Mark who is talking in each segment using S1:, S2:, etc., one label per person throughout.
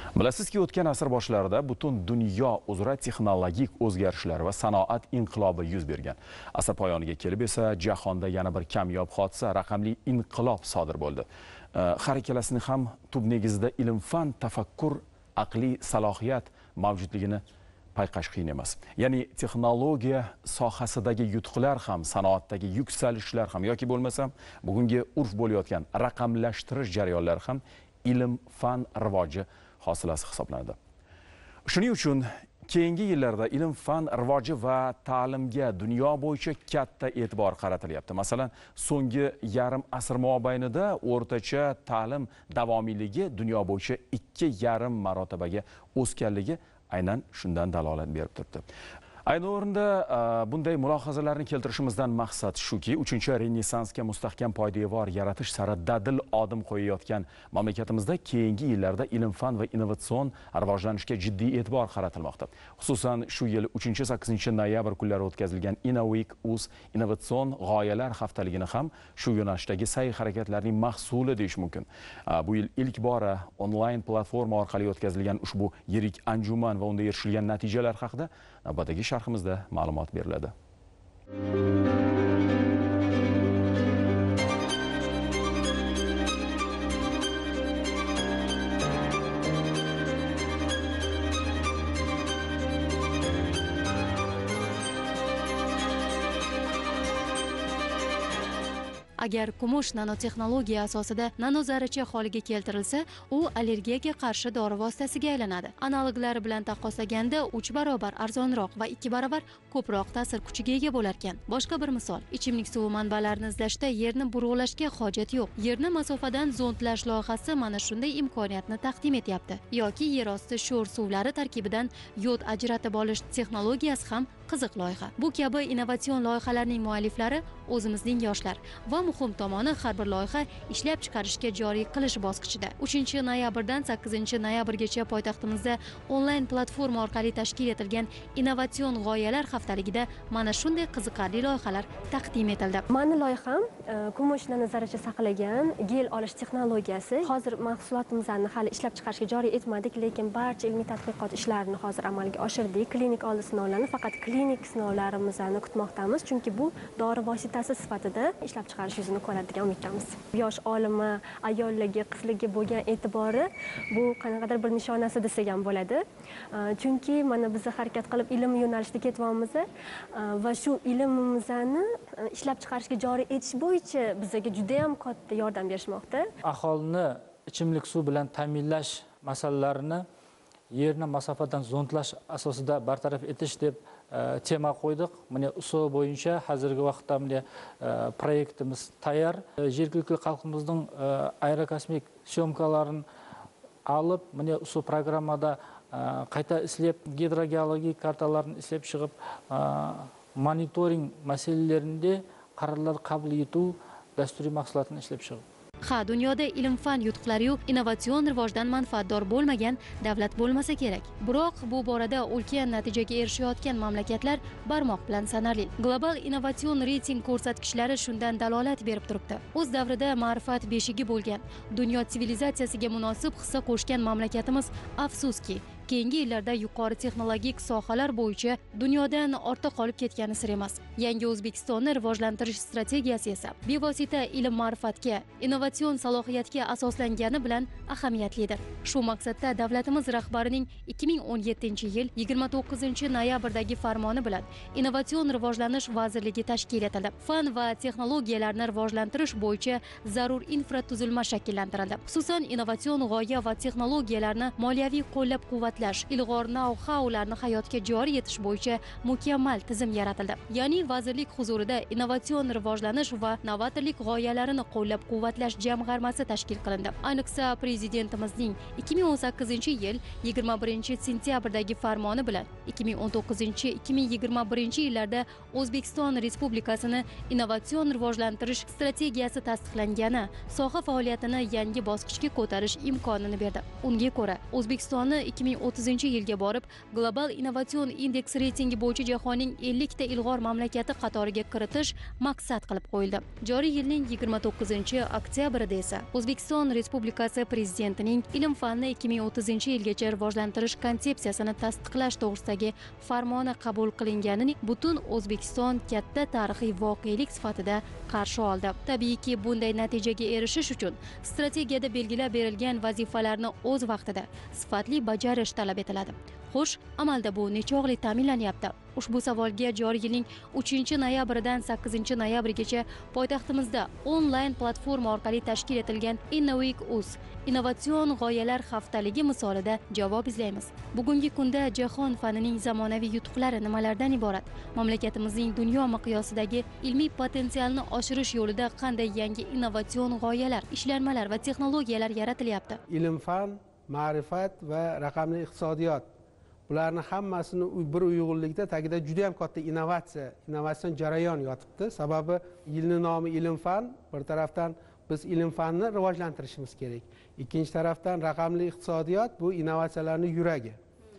S1: Bilasizki, o'tgan asr boshlarida butun dunyo uzra texnologik o'zgarishlar va sanoat inqilobi yuz bergan. Asr poyoniga kelib esa jahonda yana bir kamyob hodisa raqamli inqilob sodir bo'ldi. Har ikkalasini ham tub negizida ilm-fan, tafakkur, aqliy salohiyat mavjudligini payqash qiyin emas. Ya'ni texnologiya sohasidagi yutuqlar ham, sanoatdagi yuksalishlar ham yoki bo'lmasam bugungi urf bo'layotgan raqamlashtirish jarayonlari ham ilm-fan rivoji hosilasi hisoblanadi. Shuning uchun keyingi yillarda ilm-fan rivoji va ta'limga dunyo bo'yicha katta e'tibor qaratilyapti. Masalan, so'nggi yarim asr mobaynida o'rtacha ta'lim davomiyligi dunyo bo'yicha 2,5 marotabaga o'sganligi aynan shundan dalolat berib turibdi. Ayni o'rinda bunday mulohazalarni keltirishimizdan maqsad shuki, 3-renessansga mustahkam poydevor yaratish sari dadil odim qo'yayotgan mamlakatimizda keyingi yillarda ilm-fan va innovatsion rivojlanishga jiddiy e'tibor qaratilmoqda. Xususan, shu yil 3-8 noyabr kunlari o'tkazilgan InnoWeek uz innovatsion g'oyalar haftaligini ham shu yo'nalishdagi sa'y-harakatlarning mahsuli deyish mumkin. Bu yil ilk bora onlayn platforma orqali o'tkazilgan ushbu yirik anjuman va unda erishilgan natijalar haqida navbatdagi sharhimizda ma'lumot beriladi.
S2: Agar kumush nanotexnologiya asosida nanozarracha holiga keltirilsa, u allergiyaga qarshi dori vositasiga aylanadi. Analoglari bilan taqqoslaganda 3 barobar arzonroq va 2 barobar ko'proq ta'sir kuchiga ega bo'lar ekan. Boshqa bir misol, ichimlik suvi manbalarini izlashda yerni burug'lashga hojat yo'q. Yerni masofadan zondlash loyihasi mana shunday imkoniyatni taqdim etyapti. Yoki yer osti sho'r suvlari tarkibidan yod ajratib olish texnologiyasi ham qiziq loyiha. Bu kabi innovatsion loyihalarning mualliflari o'zimizning yoshlar va muhim tomoni har bir loyiha ishlab chiqarishga joriy qilish bosqichida. 3-noyabrdan 8-noyabrgacha poytaxtimizda onlayn platforma orqali tashkil etilgan innovatsion g'oyalar haftaligida mana shunday qiziqarli loyihalar taqdim etildi.
S3: Mani loyiham kumush nanozarracha saqlagan gel olish texnologiyasi. Hozir mahsulotimizni hali ishlab chiqarishga joriy etmadik, lekin barcha ilmiy tadqiqot ishlarini hozir amalga oshirdik. Klinik oldi sinovlarni faqat klinik sinovlarimizni kutmoqdamiz, chunki bu dori vositasi sifatida ishlab chiqarish yuzini ko'radigan umiddamiz. Yosh olima ayollarga, qizlarga bo'lgan e'tibori bu qanaqadir bir nishonasi desak ham bo'ladi. Chunki mana biz harakat qilib ilm yo'nalishida ketyapmiz va shu ilmimizni ishlab chiqarishga joriy etish bo'yicha bizga juda ham katta yordam berishmoqda.
S4: Aholini ichimlik suv bilan ta'minlash masalalarini yerni masofadan zondlash asosida bartaraf etish deb tema qo'ydik. Mana usul bo'yicha hozirgi vaqtda proyektimiz tayyor. Жергілікті xalqimizning aerokosmik syomkalarini olib, mana usul programmada qayta ishlab, gidrogeologik kartalarni ishlab chiqib, monitoring masalalarida qarorlar qabul etuv dasturiy mahsulotini ishlab chiqib.
S2: Ha, dunyoda ilm-fan yutuqlari-yu innovatsion rivojdan manfaatdor bo'lmagan davlat bo'lmasa kerak. Biroq bu borada ulkan natijaga erishayotgan mamlakatlar barmoq bilan sanarli. Global innovatsion reyting ko'rsatkichlari shundan dalolat berib turibdi. O'z davrida ma'rifat beshigi bo'lgan, dunyo sivilizatsiyasiga munosib hissa qo'shgan mamlakatimiz afsuski keyingi yillarda yuqori texnologik sohalar bo'yicha dunyodan ortda qolib ketgani sir emas. Yangi O'zbekistonni rivojlantirish strategiyasi esa bevosita ilm-ma'rifatga, innovatsion salohiyatga asoslangani bilan ahamiyatlidir. Shu maqsadda davlatimiz rahbarining 2017-yil 29-noyabrdagi farmoni bilan Innovatsion rivojlanish vazirligi tashkil etildi. Fan va texnologiyalarni rivojlantirish bo'yicha zarur infratuzilma shakllantirildi. Xususan, innovatsion g'oya va texnologiyalarni moliyaviy qo'llab-quvvatlash, ilg'or know-howlarni hayotga joriy etish bo'yicha mukammal tizim yaratildi. Ya'ni vazirlik huzurida innovatsion rivojlanish va novatorlik g'oyalarini qo'llab-quvvatlash jamg'armasi tashkil qilindi. Ayniqsa prezidentimizning 2018-yil 21-sentyabrdagi farmoni bilan 2019-2021 O'zbekiston Respublikasini innovatsion rivojlantirish strategiyasi tasdiqlangani soha faoliyatini yangi bosqichga ko'tarish imkonini berdi. Unga ko'ra, O'zbekistonni 2030 2030-yilga borib global innovatsion indeks reytingi bo'yicha jahonning 50 ta ilg'or mamlakati qatoriga kiritish maqsad qilib qo'yildi. Joriy yilning 29-oktyabrida esa O'zbekiston Respublikasi Prezidentining ilm-fanni 2030-yilgacha rivojlantirish konsepsiyasini tasdiqlash to'g'risidagi farmoni qabul qilinganini butun O'zbekiston katta tarixiy voqelik sifatida qarshi oldi. Tabiiyki, bunday natijaga erishish uchun strategiyada belgilab berilgan vazifalarni o'z vaqtida sifatli bajarish talab etiladi. Xo'sh, amalda bu nechog'li ta'minlanyapti? Ushbu savolga joriy yilning 3-noyabridan 8-noyabrgacha poytaxtimizda onlayn platforma orqali tashkil etilgan InnoWeek.uz innovatsion g'oyalar haftaligi misolida javob izlaymiz. Bugungi kunda jahon fanining zamonaviy yutuqlari nimalardan iborat? Mamlakatimizning dunyo miqyosidagi ilmiy potensialni oshirish yo'lida qanday yangi innovatsion g'oyalar, ishlanmalar va texnologiyalar yaratilyapti?
S5: Ilm-fan, ma'rifat va raqamli iqtisodiyot, bularni hammasini bir uyg'unlikda tagida juda ham katta innovatsion jarayon yotibdi. Sababi yilning nomi ilm-fan, bir tarafdan biz ilm-fanni rivojlantirishimiz kerak. Ikkinchi tarafdan raqamli iqtisodiyot bu innovatsiyalarning yuragi.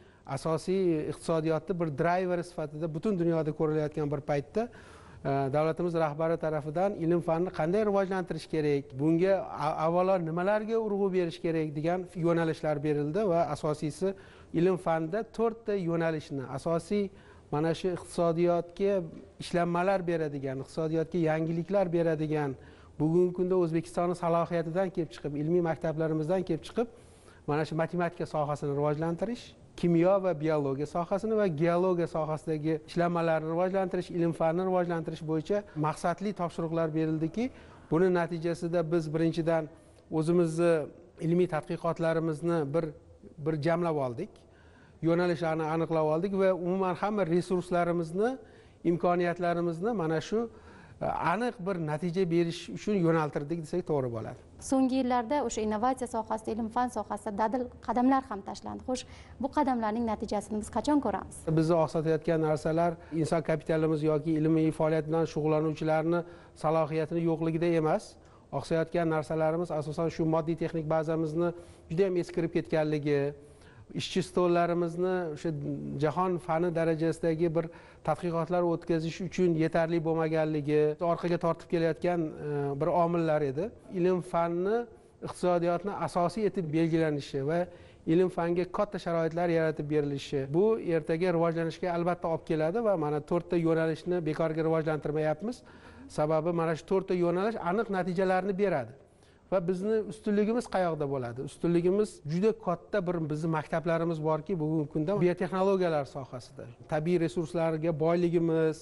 S5: Asosiy iqtisodiyotni bir drayveri sifatida butun dunyoda ko'rilayotgan bir paytda davlatimiz rahbari tarafidan ilm-fanni qanday rivojlantirish kerak, bunga avvalo nimalarga urg'u berish kerak degan yo'nalishlar berildi va asosiysi ilm-fanda 4 ta yo'nalishni, asosiy mana shu iqtisodiyotga ishlanmalar beradigan, iqtisodiyotga yangiliklar beradigan, bugungi kunda O'zbekistonning salohiyatidan kelib chiqib, ilmiy maktablarimizdan kelib chiqib, mana shu matematika sohasini rivojlantirish, kimyo va biologiya sohasini va geologiya sohasidagi ishlanmalarni rivojlantirish, ilm-fanni rivojlantirish bo'yicha maqsadli topshiriqlar berildiki, buni natijasida biz birinchidan o'zimizni ilmiy tadqiqotlarimizni bir jamlab oldik, yo'nalishlarni aniqlab oldik va umuman hamma resurslarimizni, imkoniyatlarimizni mana shu aniq bir natija berish uchun yo'naltirdik desak to'g'ri bo'ladi.
S2: So'nggi yillarda o'sha innovatsiya sohasida, ilm-fan sohasida dadil qadamlar ham tashlandi. Xo'sh, bu qadamlarning natijasini biz qachon ko'ramiz?
S5: Bizni oqsatayotgan narsalar inson kapitalimiz yoki ilmiy faoliyat bilan shug'ullanuvchilarni salohiyatini yo'qligida emas. Oqsayotgan narsalarimiz asosan shu moddiy texnik bazamizni juda ham eskirib ketganligi, ishchi stollarimizni o'sha jahon fani darajasidagi bir tadqiqotlar o'tkazish uchun yetarli bo'lmaganligi orqaga tortib kelayotgan bir omillar edi. Ilm-fanni iqtisodiyotni asosiy etib belgilanishi va ilm-fanga katta sharoitlar yaratib berilishi bu ertaga rivojlanishga albatta olib keladi va mana 4 ta yo'nalishni bekorga rivojlantirmayapmiz. Sababi mana shu 4 ta yo'nalish aniq natijalarni beradi. Va bizni ustunligimiz qayoqda bo'ladi? Ustunligimiz juda katta bir bizning maktablarimiz borki, bugungi kunda biotexnologiyalar sohasida. Tabiiy resurslarga boyligimiz,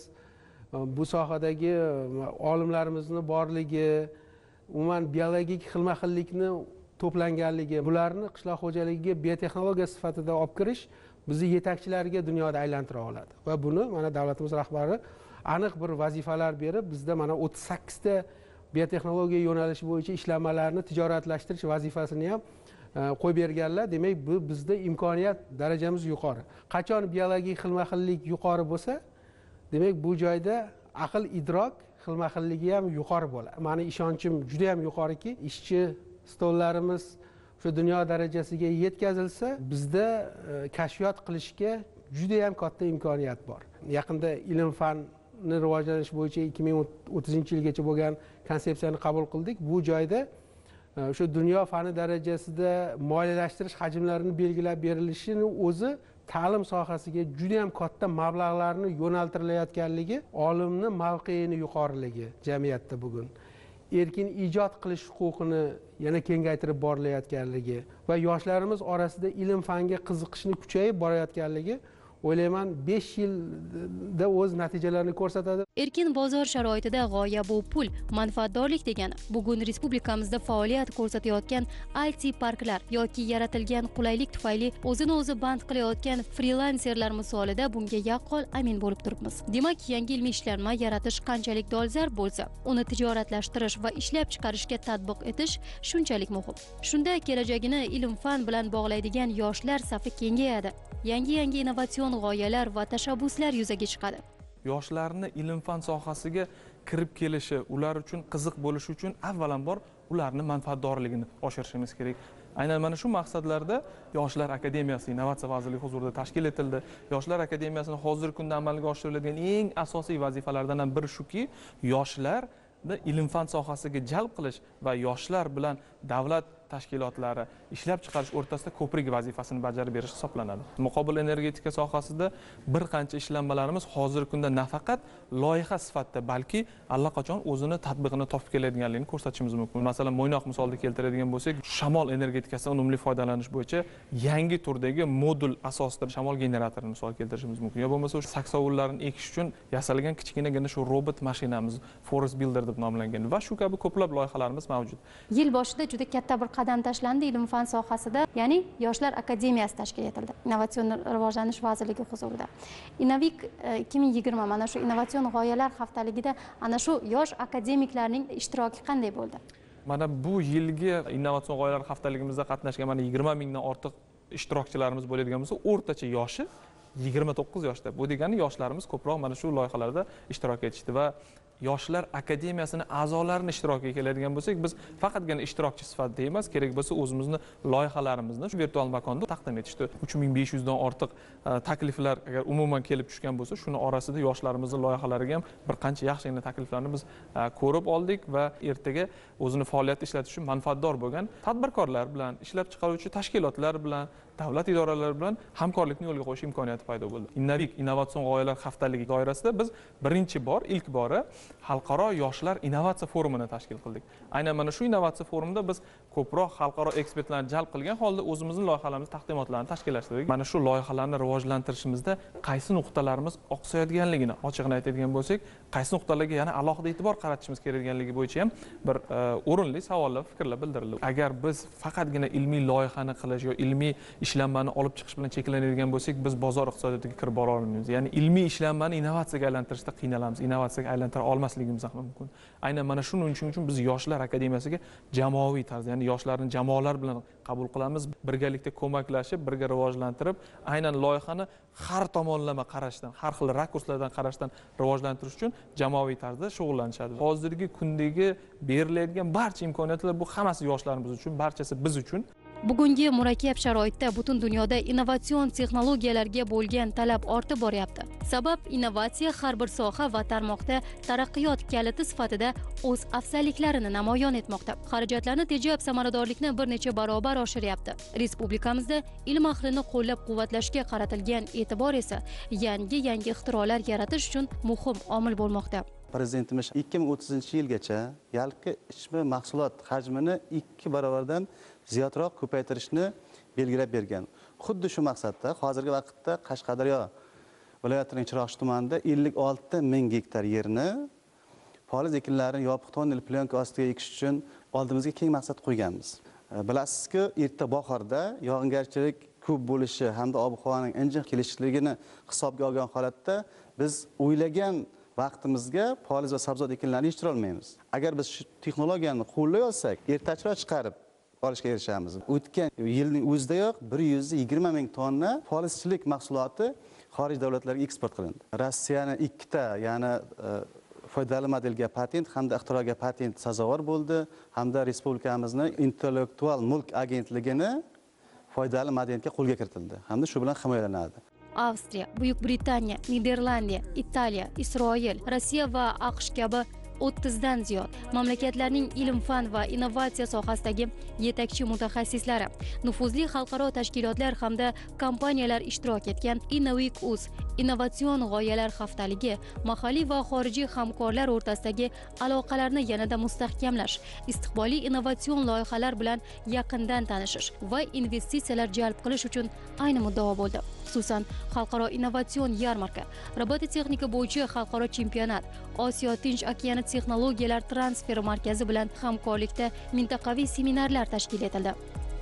S5: bu sohadagi olimlarimizni borligi, umuman biologik xilma-xillikni to'planganligi, bularni qishloq xo'jaligiga biotexnologiya sifatida olib kirish bizni yetakchilarga dunyoda aylantira oladi. Va buni mana davlatimiz rahbari aniq bir vazifalar berib, bizda mana 38 ta biotexnologiya yo'nalishi bo'yicha ishlanmalarni tijoratlashtirish vazifasini ham qo'yib berganlar. Demak, bu bizda imkoniyat darajamiz yuqori. Qachon biologik xilma-xillik yuqori bo'lsa, demak bu joyda aql, idrok xilma-xilligi ham yuqori bo'ladi. Meni ishonchim juda ham yuqoriki, ishchi stollarimiz shu dunyo darajasiga yetkazilsa, bizda kashfiyot qilishga juda ham katta imkoniyat bor. Yaqinda ilm-fan rivojlanish bo'yicha 2030-yilgacha bo'lgan konsepsiyani qabul qildik. Bu joyda o'sha dunyo fani darajasida moliyalashtirish hajmlarini belgilab berilishini o'zi ta'lim sohasiga juda ham katta mablag'larni yo'naltirilayotganligi, olimni mavqeini yuqoriligi jamiyatda bugun erkin ijod qilish huquqini yana kengaytirib borilayotganligi va yoshlarimiz orasida ilm-fanga qiziqishni kuchayib borayotganligi o'ylayman 5 yilda o'z natijalarini ko'rsatadi.
S2: Erkin bozor sharoitida g'oya bu pul, manfaatdorlik degani. Bugun respublikamizda faoliyat ko'rsatayotgan IT parklar yoki yaratilgan qulaylik tufayli o'zini o'zi band qilayotgan frilanserlar misolida bunga yaqqol amin bo'lib turibmiz. Demak, yangi ilmiy ishlanma yaratish qanchalik dolzarb bo'lsa, uni tijoratlashtirish va ishlab chiqarishga tatbiq etish shunchalik muhim. Shunda kelajagini ilm-fan bilan bog'laydigan yoshlar safi kengayadi. Yangi innovatsion g'oyalar va tashabbuslar yuzaga chiqadi.
S6: Yoshlarni ilm-fan sohasiga kirib kelishi, ular uchun qiziq bo'lishi uchun avvalambor ularni manfaatdorligini oshirishimiz kerak. Aynan mana shu maqsadlarda Yoshlar akademiyasi Innovatsiya vazirligi huzurida tashkil etildi. Yoshlar akademiyasini hozirgi kunda amalga oshiriladigan eng asosiy vazifalardan biri shuki, yoshlar ilm-fan sohasiga jalb qilish va yoshlar bilan davlat tashkilotlari ishlab chiqarish o'rtasida ko'prik vazifasini bajarib berish hisoblanadi. Muqobil energetika sohasida bir qancha ishlanmalarimiz hozirgi kunda nafaqat loyiha sifatida, balki allaqachon o'zini tatbiqini topib keladiganligini ko'rsatishimiz mumkin. Masalan, Mo'ynoq misolida keltiradigan bo'lsak, shamol energetikasidan unumli foydalanish bo'yicha yangi turdagi modul asosida shamol generatorini misol keltirishimiz mumkin. Yo bo'lmasa o'sha saksovullarni ekish uchun yasalgan kichkinagina shu robot mashinamiz Forest Builder deb nomlangan va shu kabi ko'plab loyihalarimiz mavjud.
S2: Yil boshida juda katta bir qadam tashlandi ilm-fan sohasida, ya'ni Yoshlar akademiyasi tashkil etildi. Innovatsion rivojlanish vazirligi huzurida. Innovik 2020 mana shu innovatsion g'oyalar haftaligida ana shu yosh akademiklarning ishtiroki qanday bo'ldi?
S6: Mana bu yilgi innovatsion g'oyalar haftaligimizda qatnashgan mana 20 mingdan ortiq ishtirokchilarimiz bo'ladigan bo'lsa, o'rtacha yoshi 29 yoshda. Bu degani yoshlarimiz ko'proq mana shu loyihalarda ishtirok etishdi va Yoshlar akademiyasini a'zolarini ishtirokiga keladigan bo'lsak, biz faqatgina ishtirokchi sifatida emas, kerak bo'lsa o'zimizni loyihalarimizni shu virtual makonda taqdim etishdi. 3500 dan ortiq takliflar agar umuman kelib tushgan bo'lsa, shuni orasida yoshlarimizni loyihalariga ham bir qancha yaxshigina takliflarni biz ko'rib oldik va ertaga o'zini faoliyat ishlatish uchun manfaatdor bo'lgan tadbirkorlar bilan, ishlab chiqaruvchi tashkilotlar bilan, davlat idoralari bilan hamkorlikni yo'lga qo'yish imkoniyati paydo bo'ldi. Innovik innovatsion g'oyalar haftaligi doirasida biz ilk bora xalqaro yoshlar innovatsiya forumini tashkil qildik. Aynan mana shu innovatsiya forumida biz ko'proq xalqaro ekspertlarni jalb qilgan holda o'zimizning loyihalarimiz taqdimotlarini tashkillashtirdik. Mana shu loyihalarni rivojlantirishimizda qaysi nuqtalarimiz oqsayotganligini ochiqni aytadigan bo'lsak, qaysi nuqtalarga yana alohida e'tibor qaratishimiz kerakligini bo'yicha ham bir o'rinli savollar, fikrlar bildirildi. Agar biz faqatgina ilmiy loyihani qilish yo ilmiy ishlanmani olib chiqish bilan cheklanadigan bo'lsak, biz bozor iqtisodiyotiga kirib bora olmaymiz. Ya'ni ilmiy ishlanmani innovatsiyaga aylantirishda qiynalamiz, innovatsiyaga aylantira olmasligimiz ham mumkin. Aynan mana shuning uchun biz Yoshlar akademiyasiga jamoaviy tarzda, ya'ni yoshlarni jamoalar bilan qabul qilamiz, birgalikda ko'maklashib, birga rivojlantirib, aynan loyihani har tomonlama qarashdan, har xil rakurslardan qarashdan rivojlantirish uchun jamoaviy tarzda shug'ullanishadi. Hozirgi kundagi beriladigan barcha imkoniyatlar bu hammasi yoshlarimiz uchun, barchasi biz uchun.
S2: Bugungi murakkab sharoitda butun dunyoda innovatsion texnologiyalarga bo'lgan talab ortib boryapti. Sabab innovatsiya har bir soha va tarmoqda taraqqiyot kaliti sifatida o'z afzalliklarini namoyon etmoqda. Xarajatlarni tejab samaradorlikni bir necha barobar oshiryapti. Respublikamizda ilm ahlini qo'llab-quvvatlashga qaratilgan e'tibor esa yangi ixtirolar yaratish uchun muhim omil bo'lmoqda.
S7: Prezidentimiz 2030-yilgacha yalqi ichma mahsulot hajmini 2 barobardan ziyodroq ko'paytirishni belgilab bergan. Xuddi shu maqsadda hozirgi vaqtda Qashqadaryo viloyatining Chiroqchi tumanida 56 ming gektar yerni poliz ekinlarini yopiq tonnel plyonka ostiga ekish uchun oldimizga keng maqsad qo'yganmiz. Bilasizki, erta bahorda yog'ingarchilik ko'p bo'lishi hamda ob-havoning injiq kelishligini hisobga olgan holatda biz o'ylagan vaqtimizga poliz va sabzavot ekinlarini yetishtirib olmaymiz. Agar biz shu texnologiyani qo'llay olsak, ertachiroq chiqarib olishga erishamiz. O'tgan yilning o'zidayoq 120 ming tonna polizchilik mahsuloti xorij davlatlarga eksport qilindi. Rossiyani 2 ta, ya'ni foydali modelga patent hamda ixtiroga patent sazovor bo'ldi, hamda respublikamizning intellektual mulk agentligini foydali modelga qo'lga kiritildi hamda shu bilan himoyalanadi.
S2: Avstriya, Buyuk Britaniya, Niderlandiya, Italiya, Isroil, Rossiya va AQSh kabi 30 dan ziyod mamlakatlarning ilm-fan va innovatsiya sohasidagi yetakchi mutaxassislari, nufuzli xalqaro tashkilotlar hamda kompaniyalar ishtirok etgan Innovik.uz innovatsion g'oyalar haftaligi mahalliy va xorijiy hamkorlar o'rtasidagi aloqalarni yanada mustahkamlash, istiqbolli innovatsion loyihalar bilan yaqindan tanishish va investitsiyalar jalb qilish uchun ayni muddao bo'ldi. Xususan, xalqaro innovatsion yarmarka, robototexnika bo'yicha xalqaro chempionat, Osiyo Tinch okeani texnologiyalar transferi markazi bilan hamkorlikda mintaqaviy seminarlar tashkil etildi.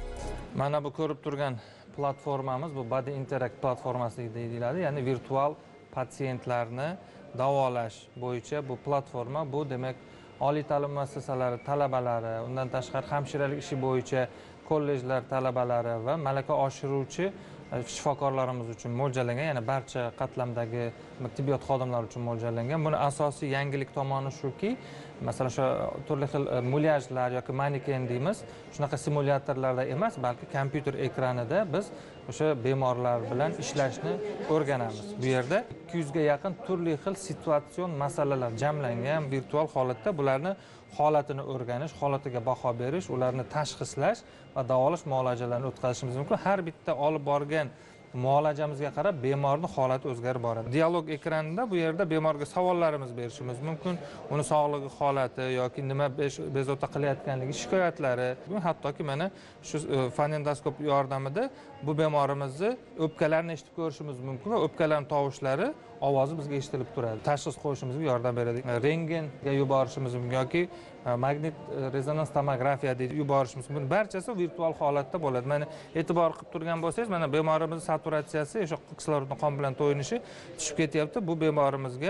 S8: Mana bu ko'rib turgan platformamiz bu Body Interact platformasi deyiladi, ya'ni virtual patsientlarni davolash bo'yicha bu platforma, bu demak oliy ta'lim muassasalari talabalari, undan tashqari hamshiralik ishi bo'yicha kollejlar talabalari va malaka oshiruvchi shifokorlarimiz uchun mo'ljallangan, ya'ni barcha qatlamdagi tibbiyot xodimlari uchun mo'ljallangan. Buni asosiy yangilik tomoni shuki, masalan, o'sha turli xil mulyajlar yoki maneken deymiz, shunaqa simulyatorlarda emas, balki kompyuter ekranida biz o'sha bemorlar bilan ishlashni o'rganamiz. Bu yerda 200 ga yaqin turli xil situatsion masalalar jamlangan virtual holatda, bularni holatini o'rganish, holatiga baho berish, ularni tashxislash va davolash muolajalarini o'tkazishimiz mumkin. Har bitta olib borgan muolajamizga qarab bemorning holati o'zgarib boradi. Dialog ekranida bu yerda bemorga savollarimiz berishimiz mumkin. Uni sog'lig'i holati yoki nima bezovta qilayotganligi shikoyatlari, hattoki mana shu fonendoskop yordamida bu bemorimizni o'pkalarini eshitib ko'rishimiz mumkin va o'pkalarning tovushlari ovozi bizga eshitilib turadi. Tashxis qo'yishimizga yordam beradi. Rentgenga yuborishimiz mumkin yoki magnit rezonans tomografiya deb yuborishimiz mumkin. Barchasi virtual holatda bo'ladi. Mana e'tibor qilib turgan bo'lsangiz, mana bemorimizning saturatsiyasi, o'sha kislorodning qon bilan to'yinishi tushib ketyapti. Bu bemorimizga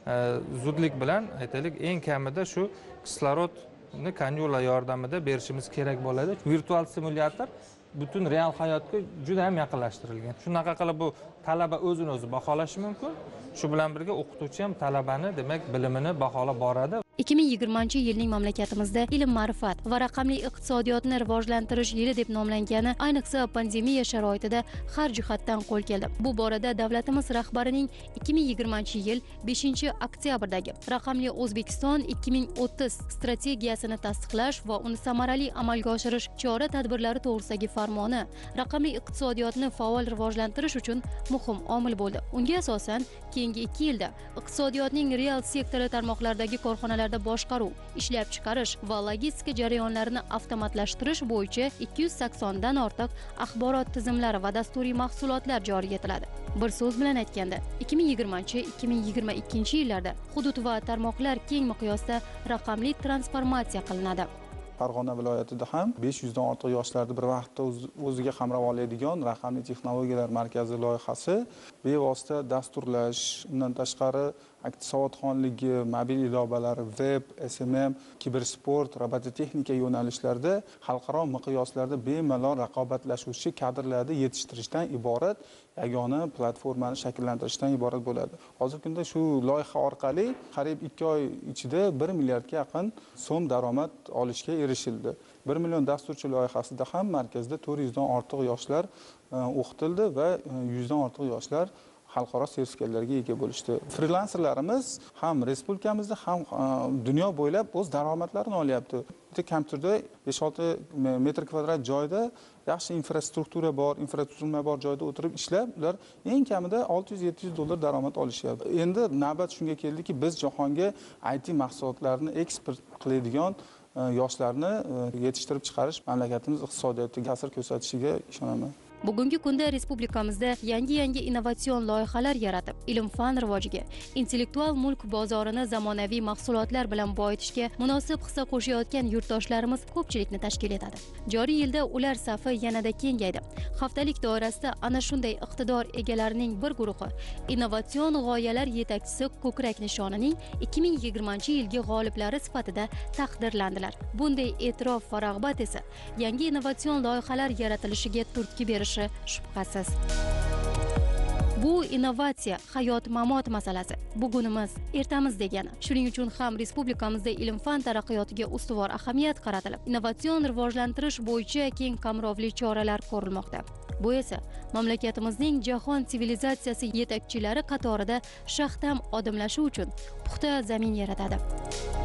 S8: zudlik bilan, aytaylik, eng kamida shu kislorodni kanyula yordamida berishimiz kerak bo'ladi. Virtual simulyator butun real hayotga juda ham yaqinlashtirilgan. Shunaqa qilib bu talaba o'zini o'zi baholashi mumkin. Shu bilan birga o'qituvchi ham talabani, demak, bilimini baholab boradi.
S2: 2020-yilning mamlakatimizda ilm-ma'rifat va raqamli iqtisodiyotni rivojlantirish yili deb nomlangani ayniqsa pandemiya sharoitida har jihatdan qo'l keldi. Bu borada davlatimiz rahbarining 2020-yil 5-oktyabrdagi Raqamli O'zbekiston 2030 strategiyasini tasdiqlash va uni samarali amalga oshirish chora-tadbirlari to'g'risidagi farmoni raqamli iqtisodiyotni faol rivojlantirish uchun muhim omil bo'ldi. Unga asosan keyingi 2 yilda iqtisodiyotning real sektori tarmoqlaridagi korxonalar boshqaruv, ishlab chiqarish va logistika jarayonlarini avtomatlashtirish bo'yicha 280 dan ortiq axborot tizimlari va dasturiy mahsulotlar joriy etiladi. Bir so'z bilan aytganda, 2020-2022 yillarda hudud va tarmoqlar keng miqyosda raqamli transformatsiya qilinadi.
S9: Farg'ona viloyatida ham 500 dan ortiq yoshlarni bir vaqtda o'ziga qamrab oladigan raqamli texnologiyalar markazi loyihasi bevosita dasturlash, undan tashqari savodxonligi, mobil ilovalari, web, SMM, kibersport, robototexnika yo'nalishlarida xalqaro miqyoslarda bemalol raqobatlashuvchi kadrlarni yetishtirishdan iborat yagona platformani shakllantirishdan iborat bo'ladi. Hozirgi kunda shu loyiha orqali qariyb 2 oy ichida 1 milliardga yaqin so'm daromad olishga erishildi. 1 million dasturchi loyihasida ham markazda 400 dan ortiq yoshlar o'qitildi va 100 dan ortiq yoshlar xalqaro sertifikatlarga ega bo'lishdi. Frilanserlarimiz ham respublikamizda ham dunyo bo'ylab o'z daromadlarini olyapti. Bitta kompyuterda 5-6 metr kvadrat joyda yaxshi infrastruktura bor joyda o'tirib ishlab, ular eng kamida 600-700 dollar daromad olishyapti. Endi navbat shunga keldiki, biz jahonga IT mahsulotlarini eksport qiladigan yoshlarni yetishtirib chiqarish mamlakatimiz iqtisodiyotiga ta'sir ko'rsatishiga ishonaman.
S2: Bugungi kunda respublikamizda yangi innovatsion loyihalar yaratib, ilm-fan rivojiga, intellektual mulk bozorini zamonaviy mahsulotlar bilan boyitishga munosib hissa qo'shayotgan yurtdoshlarimiz ko'pchilikni tashkil etadi. Joriy yilda ular safi yanada kengaydi. Haftalik doirasida ana shunday iqtidor egalarining bir guruhi innovatsion g'oyalar yetakchisi ko'krak nishonining 2020-yilgi g'oliblari sifatida taqdirlandilar. Bunday e'tirof va rag'bat esa yangi innovatsion loyihalar yaratilishiga turtki berishi shubhasiz. Bu innovatsiya hayot-mamot masalasi. Bugunimiz, ertamiz degani. Shuning uchun ham respublikamizda ilm-fan taraqqiyotiga ustuvor ahamiyat qaratilib, innovatsion rivojlantirish bo'yicha keng qamrovli choralar ko'rilmoqda. Bu esa mamlakatimizning jahon sivilizatsiyasi yetakchilari qatorida shahdam odimlashi uchun puxta zamin yaratadi.